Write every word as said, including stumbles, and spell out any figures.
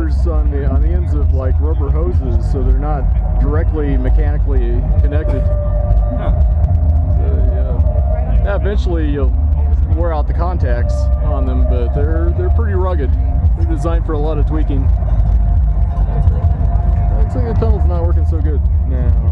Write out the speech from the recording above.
wires on the on the ends of like rubber hoses, so they're not directly mechanically connected. Huh. So, yeah. Yeah, eventually you'll wear out the contacts on them, but they're they're pretty rugged. They're designed for a lot of tweaking. Looks like the tunnel's not working so good now.